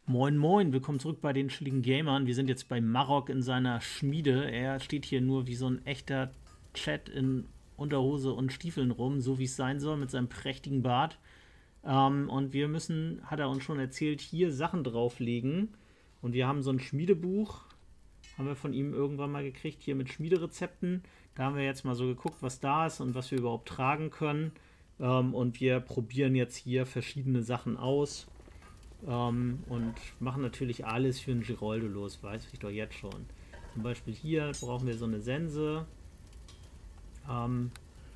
Moin Moin, willkommen zurück bei den chilligen Gamern. Wir sind jetzt bei Marok in seiner Schmiede. Er steht hier nur wie so ein echter Chat in Unterhose und Stiefeln rum, so wie es sein soll, mit seinem prächtigen Bart. Und wir müssen, hat er uns schon erzählt, hier Sachen drauflegen. Und wir haben so ein Schmiedebuch, haben wir von ihm irgendwann mal gekriegt, hier mit Schmiederezepten. Da haben wir jetzt mal so geguckt, was da ist und was wir überhaupt tragen können. Und wir probieren jetzt hier verschiedene Sachen aus. Und machen natürlich alles für einen Giroldo los, weiß ich doch jetzt schon. Zum Beispiel hier brauchen wir so eine Sense. Ähm,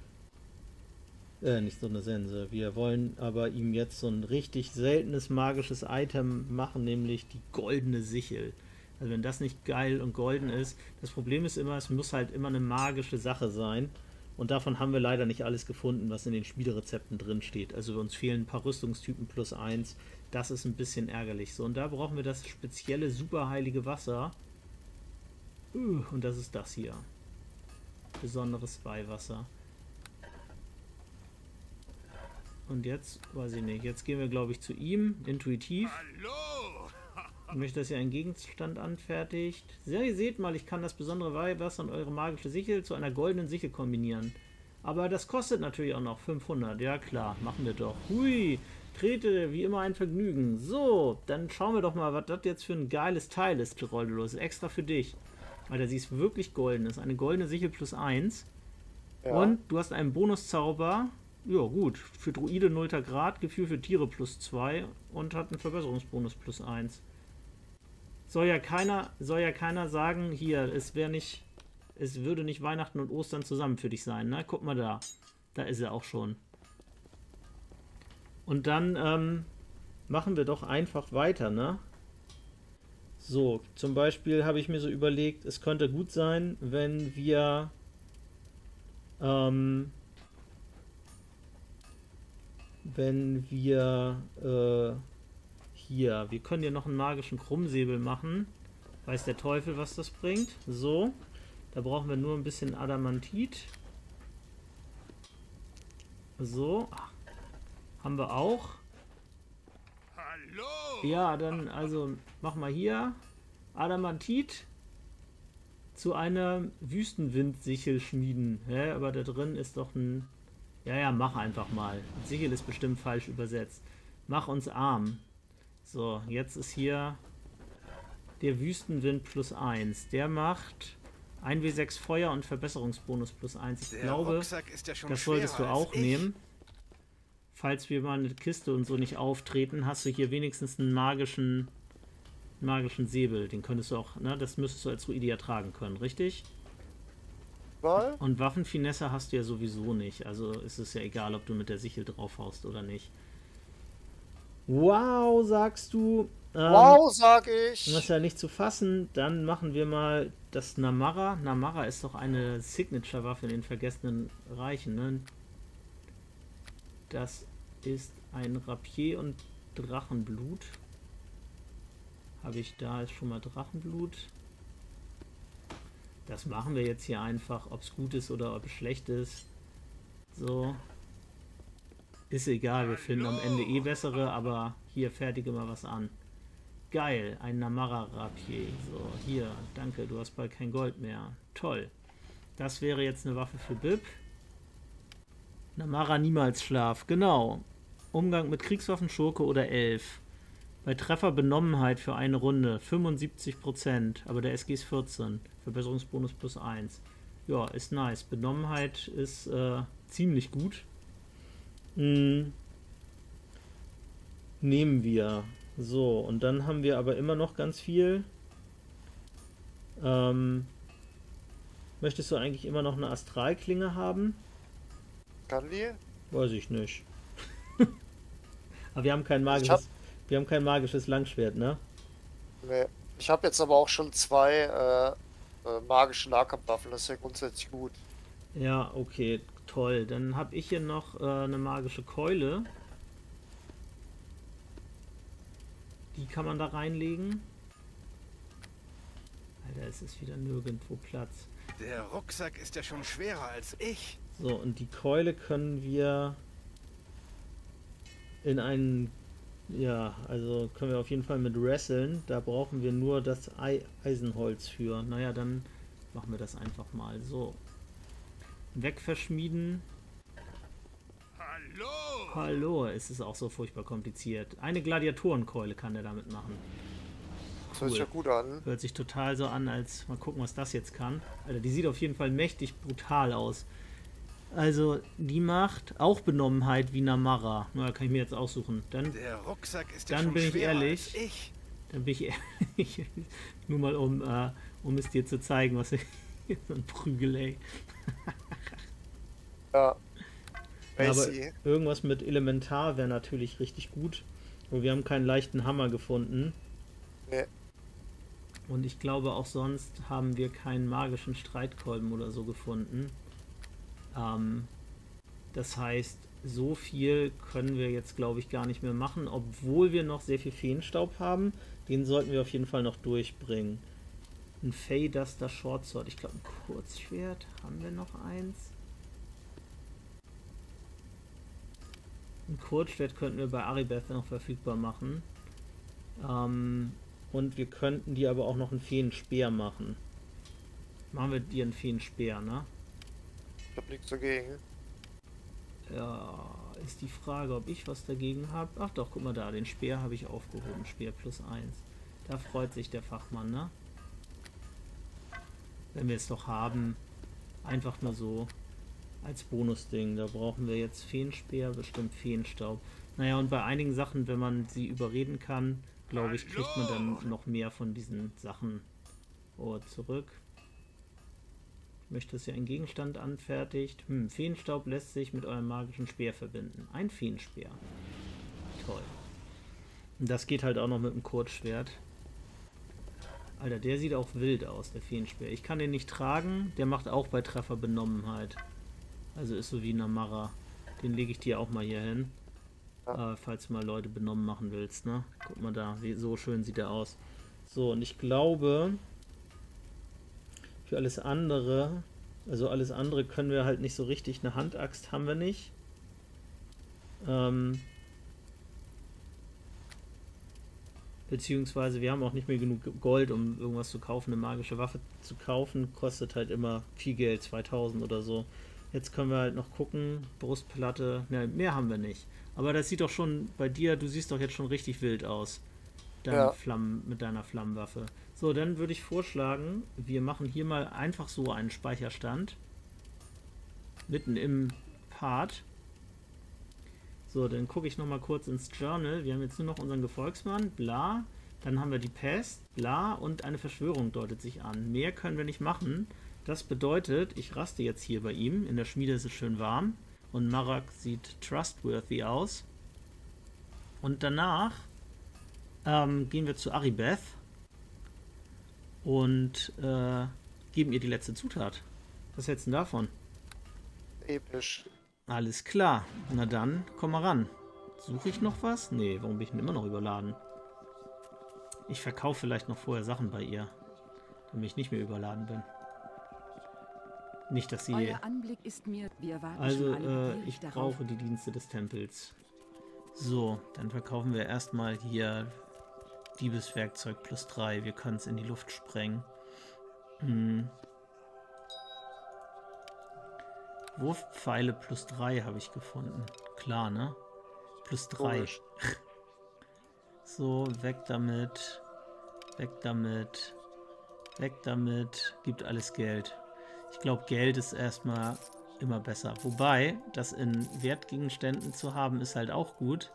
nicht so eine Sense. Wir wollen aber ihm jetzt so ein richtig seltenes magisches Item machen, nämlich die goldene Sichel. Also wenn das nicht geil und golden ist, das Problem ist immer, es muss halt immer eine magische Sache sein. Und davon haben wir leider nicht alles gefunden, was in den Spielerezepten drin steht. Also uns fehlen ein paar Rüstungstypen plus eins. Das ist ein bisschen ärgerlich. So, und da brauchen wir das spezielle superheilige Wasser. Und das ist das hier. Besonderes Weihwasser. Und jetzt, weiß ich nicht, jetzt gehen wir, glaube ich, zu ihm, intuitiv. Hallo! Ich möchte, dass ihr einen Gegenstand anfertigt. Ja, ihr seht mal, ich kann das besondere Weihwasser und eure magische Sichel zu einer goldenen Sichel kombinieren. Aber das kostet natürlich auch noch 500. Ja klar, machen wir doch. Hui, trete wie immer ein Vergnügen. So, dann schauen wir doch mal, was das jetzt für ein geiles Teil ist, Geroldo. Das ist extra für dich. Alter, sie ist wirklich golden. Das ist eine goldene Sichel plus eins. Ja. Und du hast einen Bonuszauber. Ja, gut. Für Druide 0. Grad, Gefühl für Tiere plus 2 und hat einen Verbesserungsbonus plus eins. Soll ja keiner sagen, hier, es würde nicht Weihnachten und Ostern zusammen für dich sein, ne? Guck mal da. Da ist er auch schon. Und dann machen wir doch einfach weiter, ne? So, zum Beispiel habe ich mir so überlegt, es könnte gut sein, wenn wir hier, wir können hier noch einen magischen Krummsäbel machen. Weiß der Teufel, was das bringt. So, da brauchen wir nur ein bisschen Adamantit. So, haben wir auch. Hallo! Ja, dann also mach mal hier Adamantit zu einer Wüstenwindsichel schmieden. Hä, aber da drin ist doch ein... Ja, mach einfach mal. Sichel ist bestimmt falsch übersetzt. Mach uns arm. So, jetzt ist hier der Wüstenwind plus 1. Der macht 1W6 Feuer und Verbesserungsbonus plus 1. Ich Der glaube, Rucksack ist ja schon das solltest du schwerer als auch ich. nehmen. Falls wir mal eine Kiste und so nicht auftreten, hast du hier wenigstens einen magischen Säbel. Den könntest du auch, ne, das müsstest du als Druide ja tragen können, richtig? Weil? Und Waffenfinesse hast du ja sowieso nicht. Also ist es ja egal, ob du mit der Sichel draufhaust oder nicht. Wow, sagst du. Wow, sag ich. Das ist ja nicht zu fassen. Dann machen wir mal das Namara. Namara ist doch eine Signature-Waffe in den Vergessenen Reichen, ne? Das ist ein Rapier und Drachenblut. Habe ich da ist schon mal Drachenblut. Das machen wir jetzt hier einfach, ob es gut ist oder ob es schlecht ist. So. Ist egal, wir finden am Ende eh bessere, aber hier fertige mal was an. Geil, ein Namara Rapier. So, hier, danke, du hast bald kein Gold mehr. Toll. Das wäre jetzt eine Waffe für Bib. Namara niemals Schlaf, genau. Umgang mit Kriegswaffen, Schurke oder Elf. Bei Treffer Benommenheit für eine Runde 75%, aber der SG ist 14. Verbesserungsbonus plus 1. Ja, ist nice. Benommenheit ist ziemlich gut. Nehmen wir. So, und dann haben wir aber immer noch ganz viel. Möchtest du eigentlich immer noch eine Astralklinge haben? Kann die? Weiß ich nicht. Aber wir haben kein magisches Langschwert, ne? Nee. Ich habe jetzt aber auch schon zwei magische Nahkampfwaffen. Das ist ja grundsätzlich gut. Ja, okay, toll. Dann habe ich hier noch eine magische Keule. Die kann man da reinlegen. Alter, es ist wieder nirgendwo Platz. Der Rucksack ist ja schon schwerer als ich. So, und die Keule können wir in einen Ja, also können wir auf jeden Fall mit wresteln. Da brauchen wir nur das Eisenholz für. Naja, dann machen wir das einfach mal so. Wegverschmieden. Hallo! Hallo, es ist auch so furchtbar kompliziert. Eine Gladiatorenkeule kann er damit machen. Das hört sich Cool. ja gut an. Hört sich total so an, als mal gucken, was das jetzt kann. Alter, die sieht auf jeden Fall mächtig brutal aus. Also, die macht auch Benommenheit wie Namara. Na, kann ich mir jetzt aussuchen. Dann Der Rucksack ist ja Dann schon bin ich schwerer ehrlich. als ich. Dann bin ich ehrlich, nur mal um es dir zu zeigen, was ich so ein Prügel, ey. Ja. Ja, aber Macy. irgendwas mit Elementar wäre natürlich richtig gut. Aber wir haben keinen leichten Hammer gefunden. Nee. Und ich glaube auch sonst haben wir keinen magischen Streitkolben oder so gefunden. Das heißt, so viel können wir jetzt, glaube ich, gar nicht mehr machen, obwohl wir noch sehr viel Feenstaub haben. Den sollten wir auf jeden Fall noch durchbringen. Ein Feyduster Shortsword. Ich glaube, ein Kurzschwert. Haben wir noch eins? Ein Kurzschwert könnten wir bei Aribeth noch verfügbar machen. Und wir könnten dir aber auch noch einen Feenspeer machen. Machen wir dir einen Feenspeer, ne? Ich hab nichts dagegen. Ja, ist die Frage, ob ich was dagegen habe. Ach doch, guck mal da, den Speer habe ich aufgehoben. Speer +1. Da freut sich der Fachmann, ne? Wenn wir es doch haben. Einfach nur so als Bonusding. Da brauchen wir jetzt Feenspeer, bestimmt Feenstaub. Naja, und bei einigen Sachen, wenn man sie überreden kann, glaube ich, kriegt man dann noch mehr von diesen Sachen zurück. Ich möchte, dass ihr einen Gegenstand anfertigt. Feenstaub lässt sich mit eurem magischen Speer verbinden. Ein Feenspeer. Toll. Und das geht halt auch noch mit dem Kurzschwert. Alter, der sieht auch wild aus, der Feenspeer. Ich kann den nicht tragen. Der macht auch bei Treffer Benommenheit. Also ist so wie Namara. Den lege ich dir auch mal hier hin. Falls du mal Leute benommen machen willst, ne? Guck mal da, so schön sieht er aus. So, und ich glaube, für alles andere, also alles andere können wir halt nicht so richtig. Eine Handaxt haben wir nicht. Beziehungsweise wir haben auch nicht mehr genug Gold, um irgendwas zu kaufen. Eine magische Waffe zu kaufen, kostet halt immer viel Geld, 2000 oder so. Jetzt können wir halt noch gucken, Brustplatte, ne, mehr haben wir nicht. Aber das sieht doch schon bei dir, du siehst doch jetzt schon richtig wild aus. Ja. Mit deiner Flammenwaffe. So, dann würde ich vorschlagen, wir machen hier mal einfach so einen Speicherstand. Mitten im Part. So, dann gucke ich nochmal kurz ins Journal. Wir haben jetzt nur noch unseren Gefolgsmann, bla. Dann haben wir die Pest, bla. Und eine Verschwörung deutet sich an. Mehr können wir nicht machen. Das bedeutet, ich raste jetzt hier bei ihm. In der Schmiede ist es schön warm. Und Marok sieht trustworthy aus. Und danach gehen wir zu Aribeth und geben ihr die letzte Zutat. Was hältst du denn davon? Episch. Alles klar. Na dann, komm mal ran. Suche ich noch was? Nee, warum bin ich denn immer noch überladen? Ich verkaufe vielleicht noch vorher Sachen bei ihr, damit ich nicht mehr überladen bin. Nicht, dass sie... Euer Anblick ist mir, wir erwarten Also, schon alle begierig ich darauf. brauche die Dienste des Tempels. So, dann verkaufen wir erstmal hier Diebeswerkzeug +3. Wir können es in die Luft sprengen. Wurfpfeile +3 habe ich gefunden. Klar, ne? +3. Komisch. So, weg damit. Weg damit. Weg damit. Gibt alles Geld. Ich glaube, Geld ist erstmal immer besser. Wobei, das in Wertgegenständen zu haben, ist halt auch gut.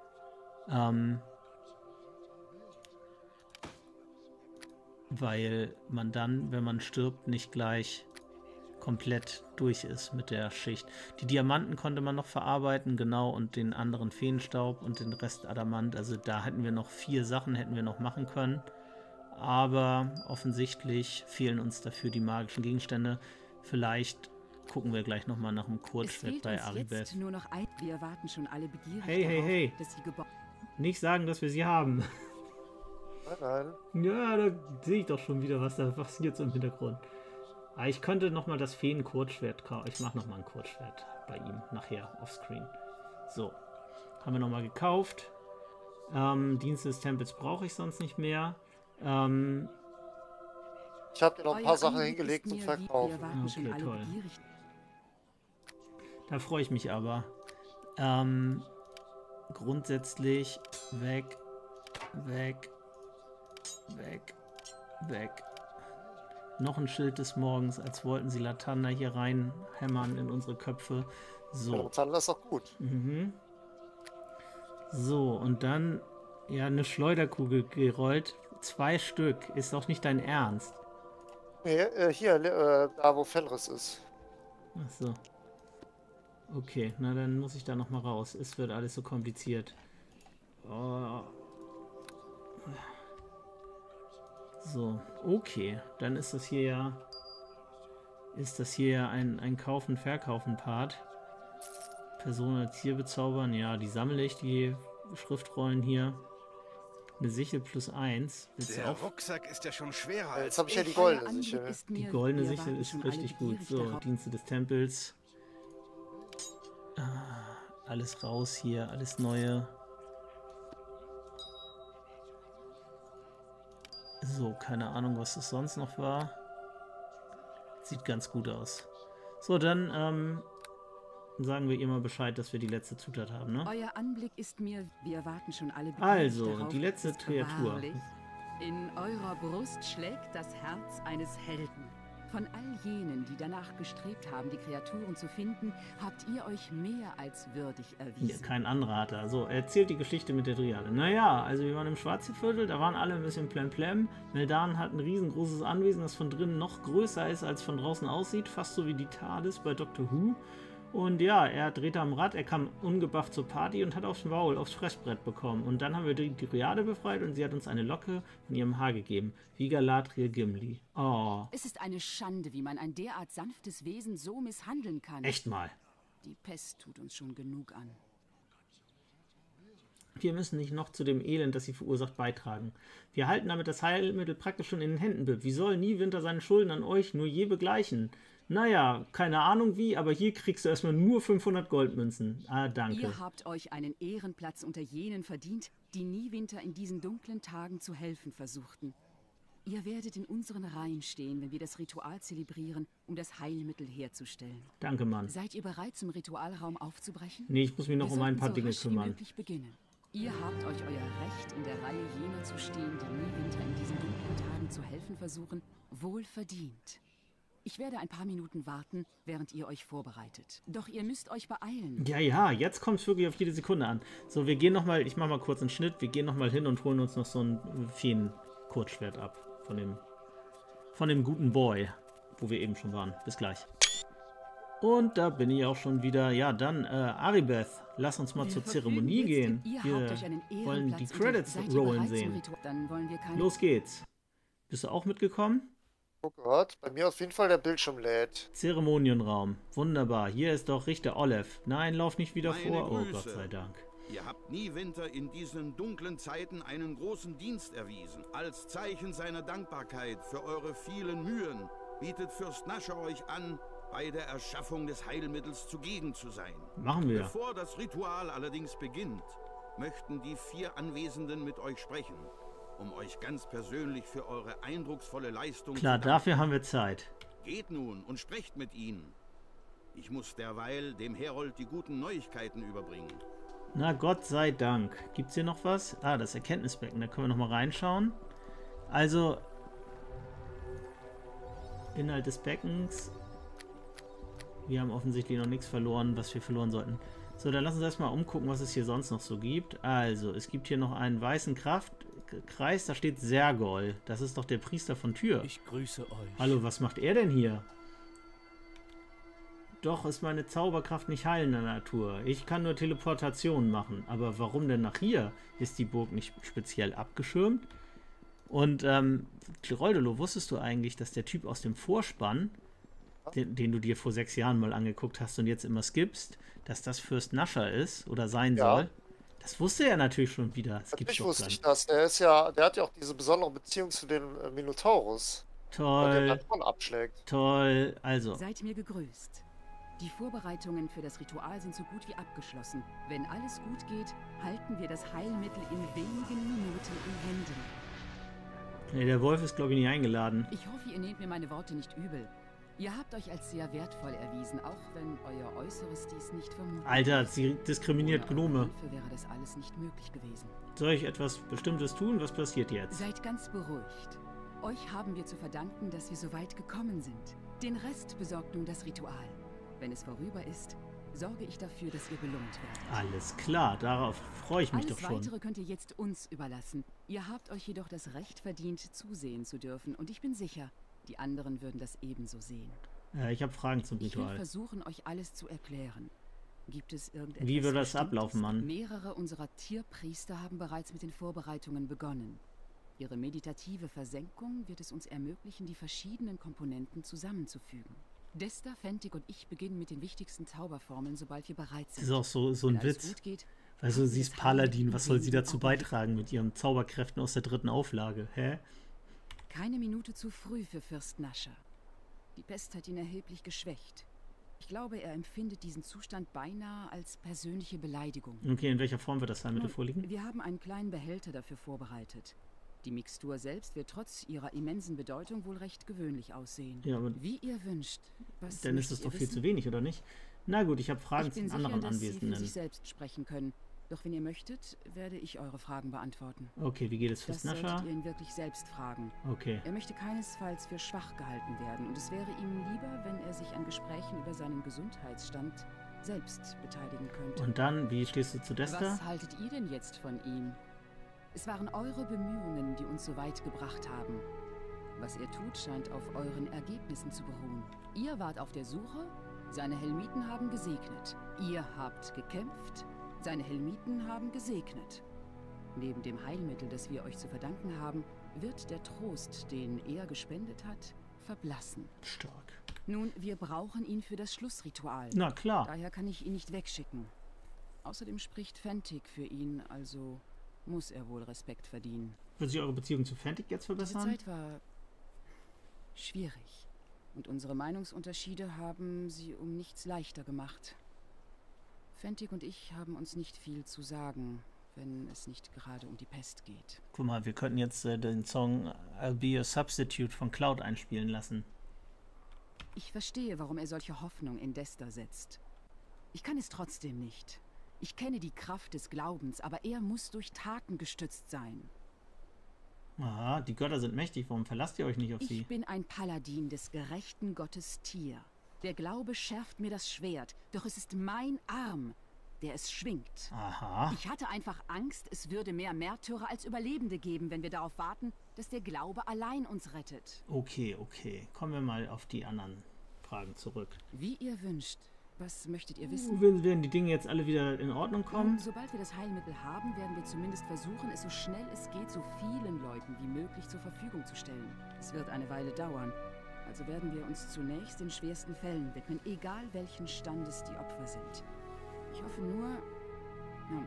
Weil man dann, wenn man stirbt, nicht gleich komplett durch ist mit der Schicht. Die Diamanten konnte man noch verarbeiten, genau, und den anderen Feenstaub und den Rest Adamant. Also da hätten wir noch 4 Sachen, hätten wir noch machen können. Aber offensichtlich fehlen uns dafür die magischen Gegenstände. Vielleicht gucken wir gleich nochmal nach dem Es Kurzschwert fehlt bei uns Aribeth. jetzt nur noch ein. Wir erwarten schon alle begierig Hey, hey, darauf, hey. dass sie gebaut. Nicht sagen, dass wir sie haben. Nein, nein. Ja, da sehe ich doch schon wieder, was da passiert so im Hintergrund. Aber ich könnte nochmal das Feen-Kurzschwert kaufen. Ich mache nochmal ein Kurzschwert bei ihm nachher offscreen. So, haben wir nochmal gekauft. Dienste des Tempels brauche ich sonst nicht mehr. Ich habe dir noch ein paar Euer Sachen Anblick hingelegt ist zum mir wie- Verkaufen. Wir warten schon Okay, alle toll. begierig. Da freue ich mich aber. Grundsätzlich weg, weg, weg, weg. Noch ein Schild des Morgens, als wollten sie Latanda hier reinhämmern in unsere Köpfe. So. Dann ist auch gut. Mhm. So, und dann ja eine Schleuderkugel gerollt. 2 Stück. Ist doch nicht dein Ernst. Nee, hier, da wo Fenris ist. Ach so. Okay, na dann muss ich da noch mal raus. Es wird alles so kompliziert. Oh. So, okay. Dann ist das hier ja ein Kaufen, Verkaufen Part. Person als Tier bezaubern. Ja, die sammle ich, die Schriftrollen hier. Eine Sichel +1. Willst du Der auch? Rucksack ist ja schon schwerer als Jetzt habe ich ja die ich. Euer goldene Anblick Sichel. ist Die mir- goldene wir Sichel warten ist schon richtig alle gut. begierig So, darauf. Dienste des Tempels. Alles raus hier, alles Neue. So, keine Ahnung, was das sonst noch war. Sieht ganz gut aus. So, dann sagen wir ihr mal Bescheid, dass wir die letzte Zutat haben, ne? Euer Anblick ist mir, wir warten schon alle begierig Also, darauf. die letzte Ist Kreatur. wahrlich, in eurer Brust schlägt das Herz eines Helden. Von all jenen, die danach gestrebt haben, die Kreaturen zu finden, habt ihr euch mehr als würdig Ja, erwiesen. kein anderer hat da. So, erzählt die Geschichte mit der Triade. Naja, also wir waren im Schwarzviertel, da waren alle ein bisschen plemplem. Meldan hat ein riesengroßes Anwesen, das von drinnen noch größer ist, als von draußen aussieht. Fast so wie die TARDIS bei Doctor Who. Und ja, er drehte am Rad, er kam ungebufft zur Party und hat aufs Maul, aufs Fressbrett bekommen. Und dann haben wir die Triade befreit und sie hat uns eine Locke von ihrem Haar gegeben. Wie Galadriel Gimli. Oh, Es ist eine Schande, wie man ein derart sanftes Wesen so misshandeln kann. echt mal. Die Pest tut uns schon genug an. Wir müssen nicht noch zu dem Elend, das sie verursacht, beitragen. Wir halten damit das Heilmittel praktisch schon in den Händen, Bib. Wie soll Niewinter seine Schulden an euch nur je begleichen? Naja, keine Ahnung wie, aber hier kriegst du erstmal nur 500 Goldmünzen. Ah, danke. Ihr habt euch einen Ehrenplatz unter jenen verdient, die Niewinter in diesen dunklen Tagen zu helfen versuchten. Ihr werdet in unseren Reihen stehen, wenn wir das Ritual zelebrieren, um das Heilmittel herzustellen. Danke, Mann. Seid ihr bereit, zum Ritualraum aufzubrechen? Nee, ich muss mich noch Wir um ein sollten paar so Dinge rasch wie kümmern. möglich beginnen. Ihr habt euch euer Recht, in der Reihe jener zu stehen, die Niewinter in diesen dunklen Tagen zu helfen versuchen, wohl verdient. Ich werde ein paar Minuten warten, während ihr euch vorbereitet. Doch ihr müsst euch beeilen. Ja, jetzt kommt es wirklich auf jede Sekunde an. So, wir gehen nochmal, ich mache mal kurz einen Schnitt, wir gehen nochmal hin und holen uns noch so ein Feen-Kurzschwert ab von dem guten Boy, wo wir eben schon waren. Bis gleich. Und da bin ich auch schon wieder. Ja, dann, Aribeth, lass uns mal Wir zur verfügen Zeremonie jetzt- gehen. Ihr Wir habt euch einen wollen die Ehrenplatz Credits seid ihr rollen bereit zum sehen. Ritual? Dann wollen wir keine... Los geht's. Bist du auch mitgekommen? Oh Gott, bei mir auf jeden Fall der Bildschirm lädt. Zeremonienraum. Wunderbar. Hier ist doch Richter Olev. Nein, lauf nicht wieder Meine vor. Oh Grüße. Gott sei Dank. Ihr habt Niewinter in diesen dunklen Zeiten einen großen Dienst erwiesen. Als Zeichen seiner Dankbarkeit für eure vielen Mühen bietet Fürst Nascher euch an, bei der Erschaffung des Heilmittels zugegen zu sein. Machen wir. Bevor das Ritual allerdings beginnt, möchten die 4 Anwesenden mit euch sprechen, um euch ganz persönlich für eure eindrucksvolle Leistung Klar, zu danken. dafür haben wir Zeit. Geht nun und sprecht mit ihnen. Ich muss derweil dem Herold die guten Neuigkeiten überbringen. Na Gott sei Dank. Gibt's hier noch was? Ah, das Erkenntnisbecken. Da können wir noch mal reinschauen. Also, Inhalt des Beckens. Wir haben offensichtlich noch nichts verloren, was wir verloren sollten. So, dann lass uns erstmal umgucken, was es hier sonst noch so gibt. Also, es gibt hier noch einen weißen Kraftkreis, da steht Sergol. Das ist doch der Priester von Tyr. Ich grüße euch. Hallo, was macht er denn hier? Doch ist meine Zauberkraft nicht heilender Natur. Ich kann nur Teleportationen machen. Aber warum denn nach hier? Ist die Burg nicht speziell abgeschirmt? Und, Geroldolo, wusstest du eigentlich, dass der Typ aus dem Vorspann, den du dir vor 6 Jahren mal angeguckt hast und jetzt immer skippst, dass das Fürst Nascher ist oder sein Ja. soll? Das wusste er natürlich schon wieder. Das gibt's Natürlich doch wusste gar ich nicht. das. Der hat ja auch diese besondere Beziehung zu den Minotaurus, weil der Toll, dann schon abschlägt. toll. Also, Seid mir gegrüßt. Die Vorbereitungen für das Ritual sind so gut wie abgeschlossen. Wenn alles gut geht, halten wir das Heilmittel in wenigen Minuten in Händen. Nee, der Wolf ist, glaube ich, nicht eingeladen. Ich hoffe, ihr nehmt mir meine Worte nicht übel. Ihr habt euch als sehr wertvoll erwiesen, auch wenn euer Äußeres dies nicht vermutet. Alter, sie diskriminiert Ohne eure Gnome. Hilfe wäre das alles nicht möglich gewesen. Soll ich etwas Bestimmtes tun? Was passiert jetzt? Seid ganz beruhigt. Euch haben wir zu verdanken, dass wir so weit gekommen sind. Den Rest besorgt nun das Ritual. Wenn es vorüber ist, sorge ich dafür, dass ihr belohnt werdet. Alles klar, darauf freue ich mich Alles doch schon. Weitere könnt ihr jetzt uns überlassen. Ihr habt euch jedoch das Recht verdient, zusehen zu dürfen. Und ich bin sicher, die anderen würden das ebenso sehen. Ich habe Fragen zum Ich will Ritual. versuchen, euch alles zu erklären. Gibt es irgendetwas Wie wird das Bestimmtes? ablaufen, Mann? Mehrere unserer Tierpriester haben bereits mit den Vorbereitungen begonnen. Ihre meditative Versenkung wird es uns ermöglichen, die verschiedenen Komponenten zusammenzufügen. Desta, Fentig und ich beginnen mit den wichtigsten Zauberformeln, sobald wir bereit Das sind. ist auch so Wenn ein alles Witz. gut geht, Also haben sie wir ist das Paladin, Heilmittel was soll sie in wenigen dazu Augenblicken. beitragen mit ihren Zauberkräften aus der 3. Auflage? Hä? Keine Minute zu früh für Fürst Nascher. Die Pest hat ihn erheblich geschwächt. Ich glaube, er empfindet diesen Zustand beinahe als persönliche Beleidigung. Okay, in welcher Form wird das Heilmittel Nun, vorliegen? wir haben einen kleinen Behälter dafür vorbereitet. Die Mixtur selbst wird trotz ihrer immensen Bedeutung wohl recht gewöhnlich aussehen. Ja, aber Wie ihr wünscht. Was dann ist möchtet das ihr doch viel wissen? zu wenig, oder nicht? Na gut, ich habe Fragen Ich bin zu sicher, anderen dass Sie für Anwesenden. sich selbst sprechen können. Doch wenn ihr möchtet, werde ich eure Fragen beantworten. Okay, wie geht es Das Fürst Nascher? solltet ihr ihn wirklich selbst fragen. Okay. Er möchte keinesfalls für schwach gehalten werden und es wäre ihm lieber, wenn er sich an Gesprächen über seinen Gesundheitsstand selbst beteiligen könnte. Und dann, wie stehst du zu Desta? Was haltet ihr denn jetzt von ihm? Es waren eure Bemühungen, die uns so weit gebracht haben. Was er tut, scheint auf euren Ergebnissen zu beruhen. Ihr wart auf der Suche, seine Helmiten haben gesegnet. Ihr habt gekämpft, seine Helmiten haben gesegnet. Neben dem Heilmittel, das wir euch zu verdanken haben, wird der Trost, den er gespendet hat, verblassen. Stark. Nun, wir brauchen ihn für das Schlussritual. Na klar. Daher kann ich ihn nicht wegschicken. Außerdem spricht Fentig für ihn, also muss er wohl Respekt verdienen. Wird sich eure Beziehung zu Fentig jetzt Diese verbessern? Zeit war schwierig. Und unsere Meinungsunterschiede haben sie um nichts leichter gemacht. Fentig und ich haben uns nicht viel zu sagen, wenn es nicht gerade um die Pest geht. Guck mal, wir könnten jetzt den Song I'll Be a Substitute von Cloud einspielen lassen. Ich verstehe, warum er solche Hoffnung in Desta setzt. Ich kann es trotzdem nicht. Ich kenne die Kraft des Glaubens, aber er muss durch Taten gestützt sein. Aha, die Götter sind mächtig, warum verlasst ihr euch nicht auf sie? Ich bin ein Paladin des gerechten Gottes Tyr. Der Glaube schärft mir das Schwert, doch es ist mein Arm, der es schwingt. Aha. Ich hatte einfach Angst, es würde mehr Märtyrer als Überlebende geben, wenn wir darauf warten, dass der Glaube allein uns rettet. Okay, okay. Kommen wir mal auf die anderen Fragen zurück. Wie ihr wünscht. Was möchtet ihr wissen? Werden die Dinge jetzt alle wieder in Ordnung kommen? Sobald wir das Heilmittel haben, werden wir zumindest versuchen, es so schnell es geht, so vielen Leuten wie möglich zur Verfügung zu stellen. Es wird eine Weile dauern. Also werden wir uns zunächst den schwersten Fällen widmen, egal welchen Standes die Opfer sind. Ich hoffe nur... Nun,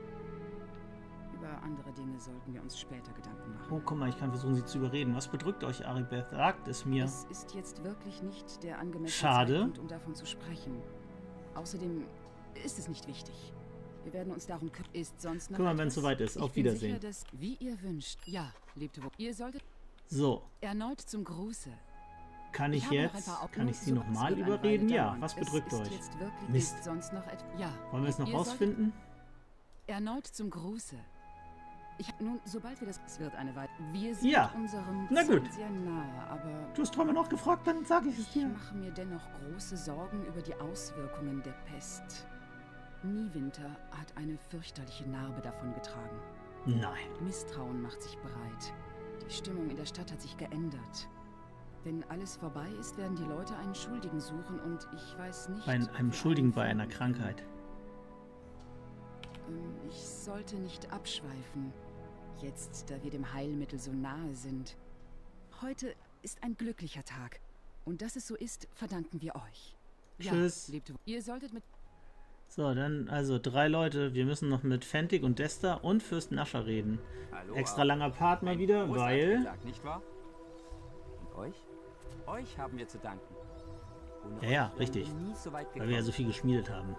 über andere Dinge sollten wir uns später Gedanken machen. Oh, guck mal, ich kann versuchen, sie zu überreden. Was bedrückt euch, Aribeth? Sagt es mir. Es ist jetzt wirklich nicht der angemessene Schade. Zeitpunkt, um davon zu sprechen. Außerdem ist es nicht wichtig. Wir werden uns darum kümmern. Ist sonst noch Guck mal, wenn es etwas? soweit ist. Ich Auf bin Wiedersehen. Sicher, dass, wie ihr wünscht. Ja, lebte wohl. Ihr solltet So, erneut zum Gruße. kann ich habe noch ein jetzt, paar kann ich sie Augen, nochmal es wird eine überreden? Weile Ja, dauern. was bedrückt Es ist euch? jetzt wirklich Mist. Ist sonst noch etwas? Ja. Wollen wir es noch Ihr solltet rausfinden? Erneut zum Gruße. Nun, sobald wir das... Es wird eine Weile... Wir sind Ja. unserem Na Ziel gut. sehr nahe, aber... Du hast Träume noch gefragt, dann sage ich es Ich dir. mache mir dennoch große Sorgen über die Auswirkungen der Pest. Niewinter hat eine fürchterliche Narbe davongetragen. Nein. Misstrauen macht sich breit. Die Stimmung in der Stadt hat sich geändert. Wenn alles vorbei ist, werden die Leute einen Schuldigen suchen und ich weiß nicht... Bei ob einem wir Schuldigen einen bei einer finden. Krankheit. Ich sollte nicht abschweifen, jetzt da wir dem Heilmittel so nahe sind. Heute ist ein glücklicher Tag. Und dass es so ist, verdanken wir euch. Tschüss. Ja, lebt wohl. Ihr solltet mit... So, dann also 3 Leute. Wir müssen noch mit Fentig und Desta und Fürst Nascher reden. Hallo, Extra langer Part mal wieder, weil... Tag, nicht wahr? Und euch? Euch haben wir zu danken. Ja, ja, richtig. Weil wir ja so viel geschmiedet haben.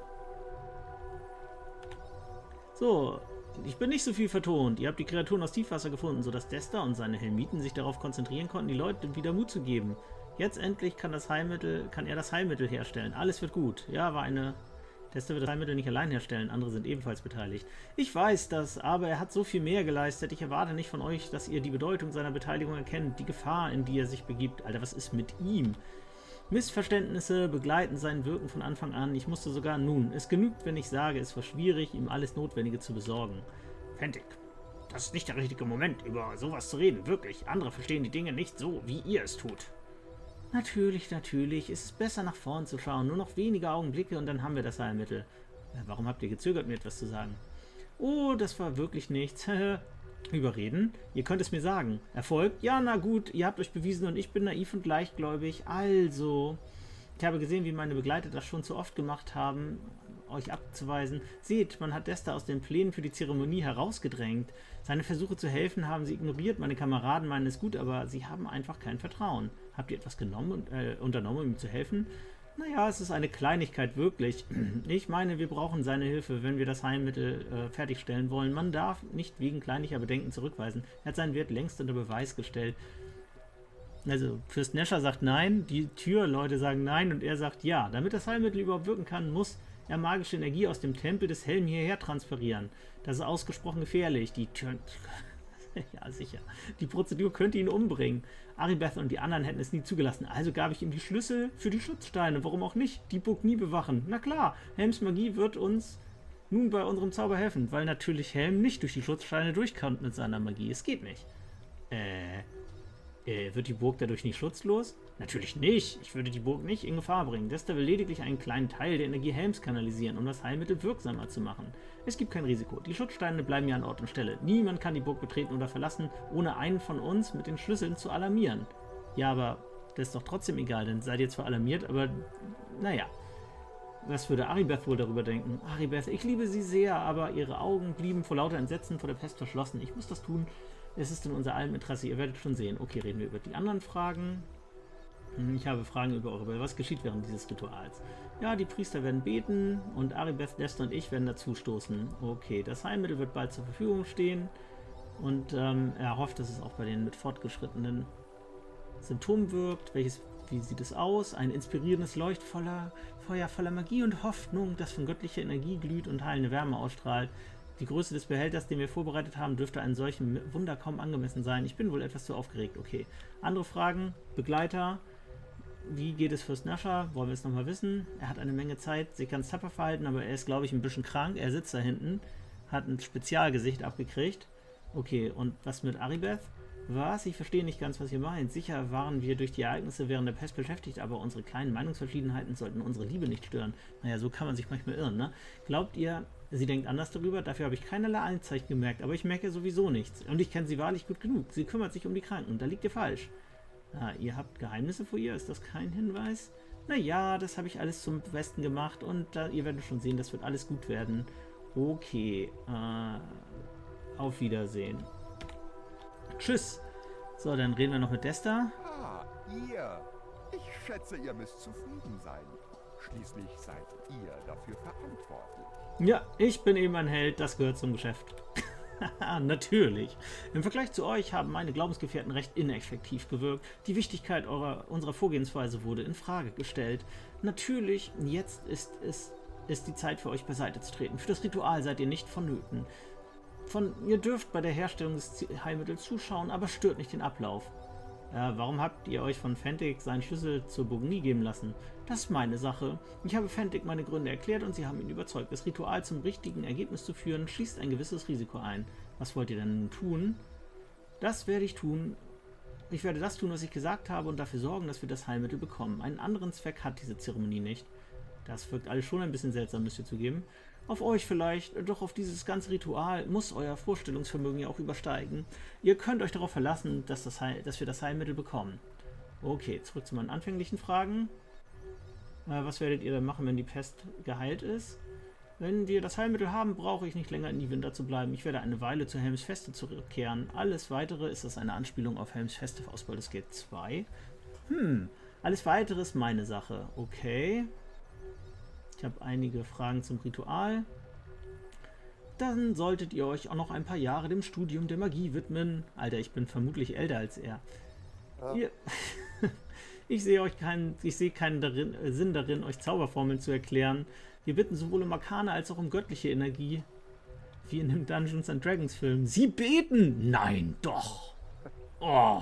So, ich bin nicht so viel vertont. Ihr habt die Kreaturen aus Tiefwasser gefunden, sodass Desta und seine Helmiten sich darauf konzentrieren konnten, die Leute wieder Mut zu geben. Jetzt endlich kann er das Heilmittel herstellen. Alles wird gut. Ja, Desta wird das Heilmittel nicht allein herstellen, andere sind ebenfalls beteiligt. Ich weiß das, aber er hat so viel mehr geleistet. Ich erwarte nicht von euch, dass ihr die Bedeutung seiner Beteiligung erkennt, die Gefahr, in die er sich begibt. Alter, was ist mit ihm? Missverständnisse begleiten sein Wirken von Anfang an. Ich musste sogar nun. Es genügt, wenn ich sage, es war schwierig, ihm alles Notwendige zu besorgen. Fentig, das ist nicht der richtige Moment, über sowas zu reden. Wirklich, andere verstehen die Dinge nicht so, wie ihr es tut. Natürlich. Es ist besser, nach vorn zu schauen. Nur noch wenige Augenblicke und dann haben wir das Heilmittel. Warum habt ihr gezögert, mir etwas zu sagen? Oh, das war wirklich nichts. Überreden? Ihr könnt es mir sagen. Erfolg? Ja, na gut, ihr habt euch bewiesen und ich bin naiv und leichtgläubig. Also, ich habe gesehen, wie meine Begleiter das schon zu oft gemacht haben, euch abzuweisen. Seht, man hat Desta aus den Plänen für die Zeremonie herausgedrängt. Seine Versuche zu helfen haben sie ignoriert. Meine Kameraden meinen es gut, aber sie haben einfach kein Vertrauen. Habt ihr etwas unternommen, um ihm zu helfen? Naja, es ist eine Kleinigkeit, wirklich. Ich meine, wir brauchen seine Hilfe, wenn wir das Heilmittel fertigstellen wollen. Man darf nicht wegen kleinlicher Bedenken zurückweisen. Er hat seinen Wert längst unter Beweis gestellt. Also, Fürst Nesher sagt nein, die Türleute sagen nein und er sagt ja. Damit das Heilmittel überhaupt wirken kann, muss er magische Energie aus dem Tempel des Helm hierher transferieren. Das ist ausgesprochen gefährlich. Die Tür... Ja, sicher. Die Prozedur könnte ihn umbringen. Aribeth und die anderen hätten es nie zugelassen. Also gab ich ihm die Schlüssel für die Schutzsteine. Warum auch nicht? Die Burg nie bewachen. Na klar, Helms Magie wird uns nun bei unserem Zauber helfen, weil natürlich Helm nicht durch die Schutzsteine durchkommt mit seiner Magie. Es geht nicht. Wird die Burg dadurch nicht schutzlos? Natürlich nicht. Ich würde die Burg nicht in Gefahr bringen. Desta will lediglich einen kleinen Teil der Energie Helms kanalisieren, um das Heilmittel wirksamer zu machen. Es gibt kein Risiko. Die Schutzsteine bleiben ja an Ort und Stelle. Niemand kann die Burg betreten oder verlassen, ohne einen von uns mit den Schlüsseln zu alarmieren. Ja, aber das ist doch trotzdem egal, denn seid ihr zwar alarmiert, aber naja. Was würde Aribeth wohl darüber denken? Aribeth, ich liebe sie sehr, aber ihre Augen blieben vor lauter Entsetzen vor der Pest verschlossen. Ich muss das tun. Es ist in unser allem Interesse. Ihr werdet schon sehen. Okay, reden wir über die anderen Fragen. Ich habe Fragen über eure... Was geschieht während dieses Rituals? Ja, die Priester werden beten und Aribeth, Desta und ich werden dazustoßen. Okay, das Heilmittel wird bald zur Verfügung stehen und er hofft, dass es auch bei den mit fortgeschrittenen Symptomen wirkt. Wie sieht es aus? Ein inspirierendes Leuchtfeuer voller Magie und Hoffnung, das von göttlicher Energie glüht und heilende Wärme ausstrahlt. Die Größe des Behälters, den wir vorbereitet haben, dürfte einem solchen Wunder kaum angemessen sein. Ich bin wohl etwas zu aufgeregt. Okay. Andere Fragen? Begleiter? Wie geht es Fürst Nesher? Wollen wir es nochmal wissen? Er hat eine Menge Zeit, sich ganz tapfer verhalten, aber er ist, glaube ich, ein bisschen krank. Er sitzt da hinten, hat ein Spezialgesicht abgekriegt. Okay, und was mit Aribeth? Was? Ich verstehe nicht ganz, was ihr meint. Sicher waren wir durch die Ereignisse während der Pest beschäftigt, aber unsere kleinen Meinungsverschiedenheiten sollten unsere Liebe nicht stören. Naja, so kann man sich manchmal irren, ne? Glaubt ihr, sie denkt anders darüber? Dafür habe ich keinerlei Anzeichen gemerkt, aber ich merke sowieso nichts. Und ich kenne sie wahrlich gut genug. Sie kümmert sich um die Kranken. Da liegt ihr falsch. Ah, ihr habt Geheimnisse vor ihr? Ist das kein Hinweis? Naja, das habe ich alles zum Besten gemacht und ihr werdet schon sehen, das wird alles gut werden. Okay, auf Wiedersehen. Tschüss. So, dann reden wir noch mit Desta. Ah, ihr. Ich schätze, ihr müsst zufrieden sein. Schließlich seid ihr dafür verantwortlich. Ja, ich bin eben ein Held, das gehört zum Geschäft. Natürlich. Im Vergleich zu euch haben meine Glaubensgefährten recht ineffektiv gewirkt. Die Wichtigkeit unserer Vorgehensweise wurde in Frage gestellt. Natürlich, jetzt ist die Zeit für euch beiseite zu treten. Für das Ritual seid ihr nicht vonnöten. Ihr dürft bei der Herstellung des Heilmittels zuschauen, aber stört nicht den Ablauf. Warum habt ihr euch von Fentig seinen Schlüssel zur Burgnie geben lassen? Das ist meine Sache. Ich habe Fentig meine Gründe erklärt und sie haben ihn überzeugt. Das Ritual zum richtigen Ergebnis zu führen, schließt ein gewisses Risiko ein. Was wollt ihr denn nun tun? Das werde ich tun. Ich werde das tun, was ich gesagt habe und dafür sorgen, dass wir das Heilmittel bekommen. Einen anderen Zweck hat diese Zeremonie nicht. Das wirkt alles schon ein bisschen seltsam, müsst ihr zugeben. Auf euch vielleicht, doch auf dieses ganze Ritual muss euer Vorstellungsvermögen ja auch übersteigen. Ihr könnt euch darauf verlassen, dass wir das Heilmittel bekommen. Okay, zurück zu meinen anfänglichen Fragen. Was werdet ihr dann machen, wenn die Pest geheilt ist? Wenn wir das Heilmittel haben, brauche ich nicht länger in Niewinter zu bleiben. Ich werde eine Weile zu Helms Feste zurückkehren. Alles Weitere ist das eine Anspielung auf Helms Feste aus Baldur's Gate 2. Alles Weitere ist meine Sache. Okay. Ich habe einige Fragen zum Ritual. Dann solltet ihr euch auch noch ein paar Jahre dem Studium der Magie widmen. Alter, ich bin vermutlich älter als er. Ja. Ihr, ich sehe keinen Sinn darin, euch Zauberformeln zu erklären. Wir bitten sowohl um Arkane als auch um göttliche Energie. Wie in dem Dungeons and Dragons Film. Sie beten! Nein, doch! Oh!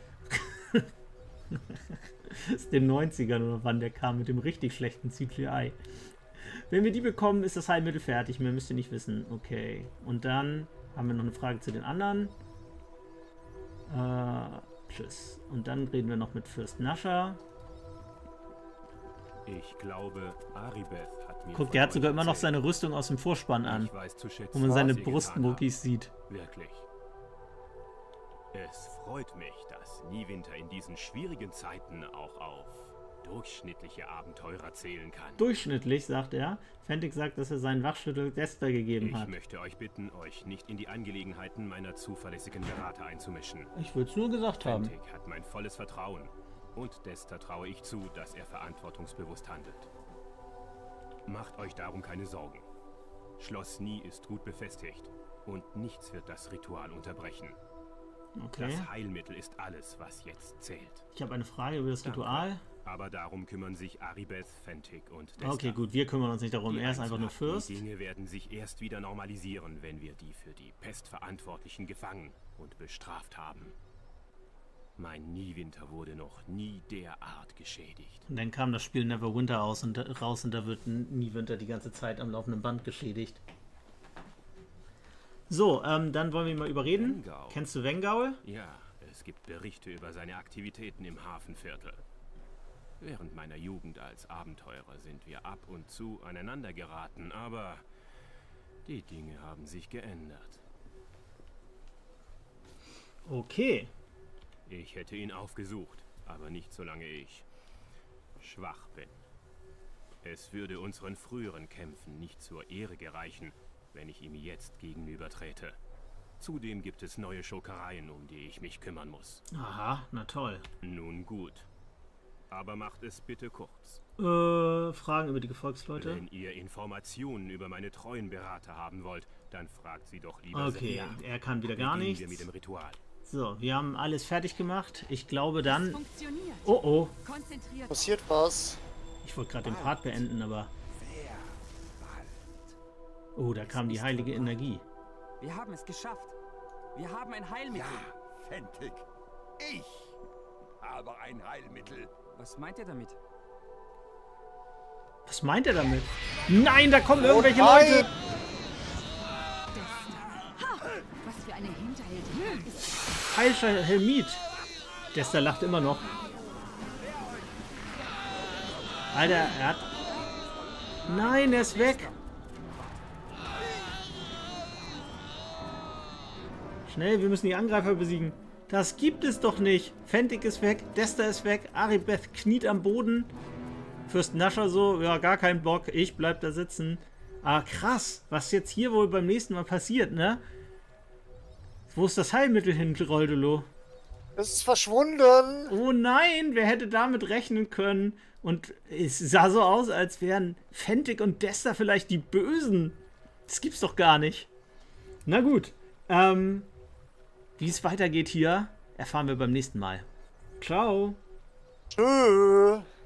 Das ist den 90ern oder wann der kam mit dem richtig schlechten CGI. Wenn wir die bekommen, ist das Heilmittel fertig. Mehr müsst ihr nicht wissen. Okay. Und dann haben wir noch eine Frage zu den anderen. Tschüss. Und dann reden wir noch mit Fürst Nascher. Ich glaube, Aribeth hat mir... Guck, der hat sogar immer noch seine Rüstung aus dem Vorspann an. Ich weiß zu schätzen, Wo man seine was ihr getan Brustmuckis sieht. habt. Wirklich. Es freut mich, dass Niewinter in diesen schwierigen Zeiten auch auf durchschnittliche Abenteurer zählen kann. Durchschnittlich, sagt er. Fentig sagt, dass er seinen Wachschüttel Dester gegeben Ich hat. möchte euch bitten, euch nicht in die Angelegenheiten meiner zuverlässigen Berater einzumischen. Ich würde es nur gesagt haben. Fentig hat mein volles Vertrauen. Und Dester traue ich zu, dass er verantwortungsbewusst handelt. Macht euch darum keine Sorgen. Schloss Nie ist gut befestigt. Und nichts wird das Ritual unterbrechen. Okay. Das Heilmittel ist alles, was jetzt zählt. Ich habe eine Frage über das Ritual. Aber darum kümmern sich Aribeth, Fentig und Desta. Okay, gut, wir kümmern uns nicht darum. Die Er ist einfach nur einzelnen Fürst. Dinge werden sich erst wieder normalisieren, wenn wir die für die Pest Verantwortlichen gefangen und bestraft haben. Mein Niewinter wurde noch nie derart geschädigt. Und dann kam das Spiel Neverwinter raus und da wird Niewinter die ganze Zeit am laufenden Band geschädigt. So, dann wollen wir ihn mal überreden. Wengau. Kennst du Wengaul? Ja, es gibt Berichte über seine Aktivitäten im Hafenviertel. Während meiner Jugend als Abenteurer sind wir ab und zu aneinander geraten, aber die Dinge haben sich geändert. Okay. Ich hätte ihn aufgesucht, aber nicht solange ich schwach bin. Es würde unseren früheren Kämpfen nicht zur Ehre gereichen, wenn ich ihm jetzt gegenübertrete. Zudem gibt es neue Schurkereien, um die ich mich kümmern muss. Aha, na toll. Nun gut. Aber macht es bitte kurz. Fragen über die Gefolgsleute? Wenn ihr Informationen über meine treuen Berater haben wollt, dann fragt sie doch lieber Okay, Seria. er kann wieder gar Beginnen nichts. wir mit dem Ritual. So, wir haben alles fertig gemacht. Ich glaube dann... Funktioniert. Oh, oh. Konzentriert Passiert was? Ich wollte gerade den Part beenden, aber... Oh, da kam die heilige Energie. Wir haben es geschafft. Wir haben ein Heilmittel. Ja, Fentig. Ich habe ein Heilmittel. Was meint ihr damit? Was meint er damit? Nein, da kommen irgendwelche nein! Leute! Was für eine Hinterhältigkeit ist das? Heilscher Helmit. Dester lacht immer noch. Alter, er hat... Nein, er ist weg. Schnell, wir müssen die Angreifer besiegen. Das gibt es doch nicht. Fentig ist weg, Dester ist weg, Aribeth kniet am Boden. Fürst Nascher so, ja, gar kein Bock, ich bleib da sitzen. Ah, krass, was jetzt hier wohl beim nächsten Mal passiert, ne? Wo ist das Heilmittel hin, Roldolo? Es ist verschwunden. Oh nein, wer hätte damit rechnen können? Und es sah so aus, als wären Fentig und Dester vielleicht die Bösen. Das gibt's doch gar nicht. Na gut, wie es weitergeht hier, erfahren wir beim nächsten Mal. Ciao. Tschö.